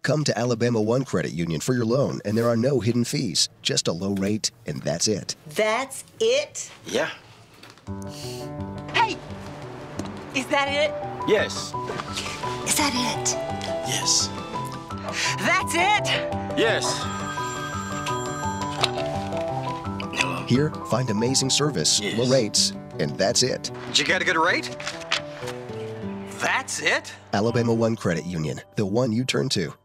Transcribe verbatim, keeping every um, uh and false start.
Come to Alabama One Credit Union for your loan, and there are no hidden fees. Just a low rate, and that's it. That's it? Yeah. Hey! Is that it? Yes. Is that it? Yes. That's it? Yes. Here, find amazing service, Yes. low rates, and that's it. Did you get a good rate? That's it? Alabama One Credit Union, the one you turn to.